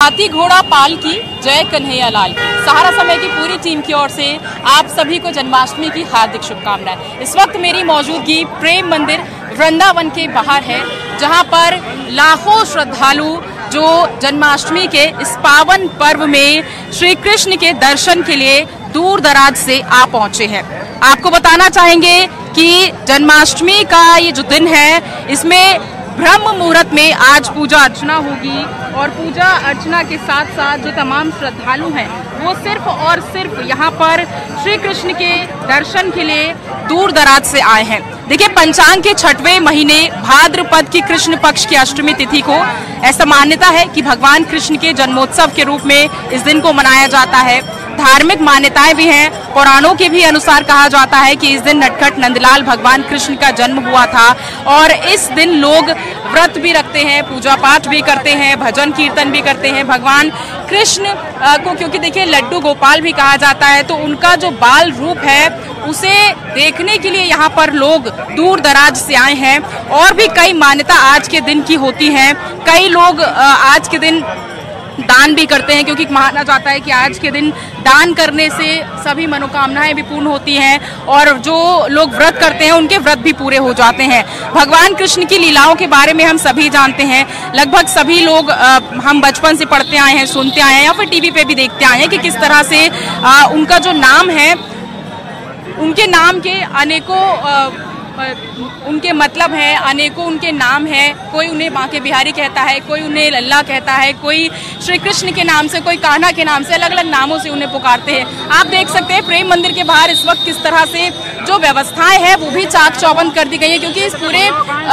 हाथी घोड़ा पाल की जय कन्हैया लाल की। सहारा समय की पूरी टीम की ओर से आप सभी को जन्माष्टमी की हार्दिक शुभकामनाएं। इस वक्त मेरी मौजूदगी प्रेम मंदिर वृंदावन के बाहर है, जहां पर लाखों श्रद्धालु जो जन्माष्टमी के इस पावन पर्व में श्री कृष्ण के दर्शन के लिए दूर दराज से आ पहुंचे हैं। आपको बताना चाहेंगे कि जन्माष्टमी का ये जो दिन है, इसमें ब्रह्म मुहूर्त में आज पूजा अर्चना होगी और पूजा अर्चना के साथ साथ जो तमाम श्रद्धालु हैं वो सिर्फ और सिर्फ यहाँ पर श्री कृष्ण के दर्शन के लिए दूर दराज से आए हैं। देखिए, पंचांग के 6वें महीने भाद्रपद की कृष्ण पक्ष की अष्टमी तिथि को ऐसा मान्यता है कि भगवान कृष्ण के जन्मोत्सव के रूप में इस दिन को मनाया जाता है। धार्मिक मान्यताएं भी हैं। पुराणों के भी अनुसार कहा जाता है कि इस दिन नटखट नंदलाल भगवान कृष्ण का जन्म हुआ था और इस दिन लोग व्रत भी रखते हैं, पूजा पाठ भी करते हैं, भजन कीर्तन भी करते हैं। भगवान कृष्ण को क्योंकि देखिए लड्डू गोपाल भी कहा जाता है, तो उनका जो बाल रूप है उसे देखने के लिए यहाँ पर लोग दूर दराज से आए हैं। और भी कई मान्यता आज के दिन की होती हैं। कई लोग आज के दिन दान भी करते हैं, क्योंकि माना जाता है कि आज के दिन दान करने से सभी मनोकामनाएं भी पूर्ण होती हैं और जो लोग व्रत करते हैं उनके व्रत भी पूरे हो जाते हैं। भगवान कृष्ण की लीलाओं के बारे में हम सभी जानते हैं। लगभग सभी लोग हम बचपन से पढ़ते आए हैं, सुनते आए हैं या फिर टीवी पे भी देखते आए हैं कि किस तरह से उनका जो नाम है, उनके नाम के अनेकों उनके मतलब हैं, अनेकों उनके नाम हैं। कोई उन्हें बांके बिहारी कहता है, कोई उन्हें लल्ला कहता है, कोई श्री कृष्ण के नाम से, कोई कान्हा के नाम से, अलग अलग नामों से उन्हें पुकारते हैं। आप देख सकते हैं प्रेम मंदिर के बाहर इस वक्त किस तरह से जो व्यवस्थाएं हैं वो भी चाक चौबंद कर दी गई है, क्योंकि इस पूरे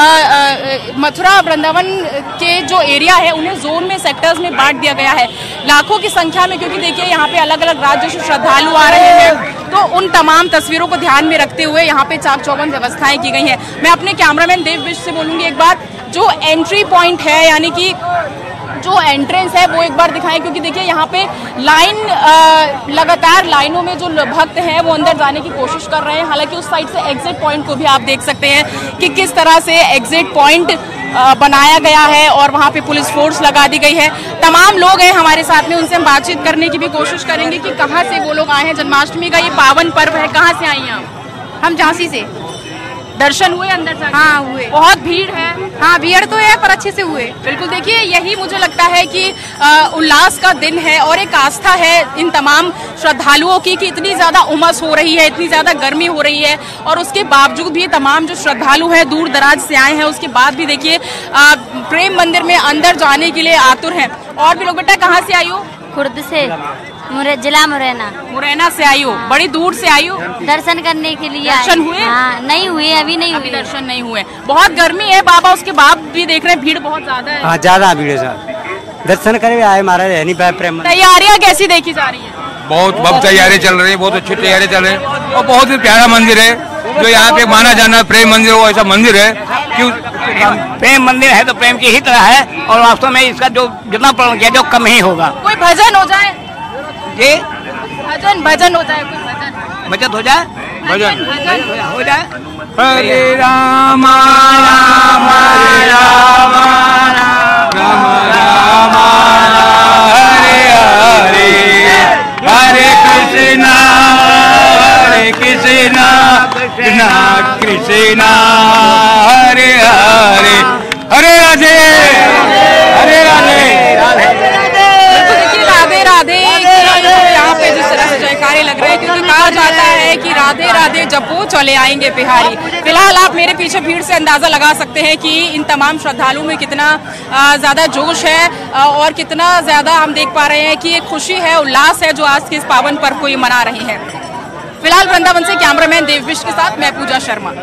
मथुरा वृंदावन के जो एरिया है उन्हें जोन में, सेक्टर्स में बांट दिया गया है लाखों की संख्या में। क्योंकि देखिए यहाँ पे अलग अलग राज्यों से श्रद्धालु आ रहे हैं, तो उन तमाम तस्वीरों को ध्यान में रखते हुए यहाँ पे चाक चौबंद व्यवस्थाएं की गई हैं। मैं अपने कैमरामैन देव बिष्ट से बोलूंगी एक बार, जो एंट्री पॉइंट है यानी कि जो एंट्रेंस है वो एक बार दिखाएं, क्योंकि देखिए यहाँ पे लाइन लगातार लाइनों में जो भक्त हैं वो अंदर जाने की कोशिश कर रहे हैं। हालांकि उस साइड से एग्जिट पॉइंट को भी आप देख सकते हैं कि किस तरह से एग्जिट पॉइंट बनाया गया है और वहाँ पे पुलिस फोर्स लगा दी गई है। तमाम लोग हैं हमारे साथ में, उनसे हम बातचीत करने की भी कोशिश करेंगे कि कहाँ से वो लोग आए हैं। जन्माष्टमी का ये पावन पर्व है, कहाँ से आई हैं आप? हम झांसी से। दर्शन हुए अंदर जाके? हाँ हुए। बहुत भीड़ है? हाँ भीड़ तो है पर अच्छे से हुए। बिल्कुल, देखिए यही मुझे लगता है कि उल्लास का दिन है और एक आस्था है इन तमाम श्रद्धालुओं की कि इतनी ज्यादा उमस हो रही है, इतनी ज्यादा गर्मी हो रही है और उसके बावजूद भी तमाम जो श्रद्धालु हैं दूर दराज से आए हैं, उसके बाद भी देखिए प्रेम मंदिर में अंदर जाने के लिए आतुर हैं। और भी लोग। बेटा कहाँ से आई हो? खुर्द से, जिला मुरैना। मुरैना से आई हो? बड़ी दूर से आई हो दर्शन करने के लिए। दर्शन हुए? हाँ, नहीं हुए, अभी नहीं हुए। दर्शन नहीं हुए। बहुत गर्मी है बाबा, उसके बाद भी देख रहे हैं भीड़ बहुत ज्यादा है। हाँ, ज्यादा भीड़ है सर। दर्शन करे आए महाराज, है नहीं पाए। प्रेम तैयारियां कैसी देखी जा रही है? बहुत तैयारी चल रही है, बहुत अच्छी तैयारी चल रही है और बहुत ही प्यारा मंदिर है जो यहाँ पे माना जाना प्रेम मंदिर। वो ऐसा मंदिर है कि प्रेम मंदिर है तो प्रेम की ही तरह है और वास्तव में इसका जो जितना प्रण किया जो कम ही होगा। कोई भजन हो जाए जी? भजन हो जाए, कोई भजन बचत हो जाए, भजन हो जाए। हरे राम राम राम राम राम हरे हरे, हरे कृष्णा कृष्णा कृष्णा हरे हरे, हरे राधे हरे राधे। देखिए राधे राधे यहाँ पे जिस तरह से जयकारे लग रहे हैं, क्योंकि कहा जाता है कि राधे राधे जपो चले आएंगे बिहारी। फिलहाल आप मेरे पीछे भीड़ से अंदाजा लगा सकते हैं कि इन तमाम श्रद्धालुओं में कितना ज्यादा जोश है और कितना ज्यादा हम देख पा रहे हैं कि एक खुशी है, उल्लास है जो आज के इस पावन पर्व को ये मना रहे हैं। फिलहाल वृंदावन से कैमरामैन देव बिष्ट के साथ मैं पूजा शर्मा।